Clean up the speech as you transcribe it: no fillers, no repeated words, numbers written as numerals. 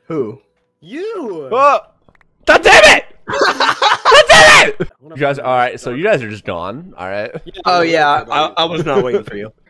Who? You! Oh! God damn it! God damn it! You guys, alright, so you guys are just gone, alright? Oh yeah, I was not waiting for you.